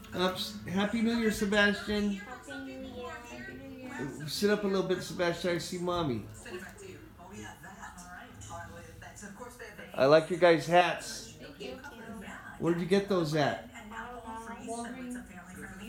Happy New Year, Sebastian. Happy New Year. Happy New Year. Sit up a little bit, Sebastian. I see mommy. I like your guys' hats. Thank you. Thank you. Where did you get those at? I don't know. Walgreens.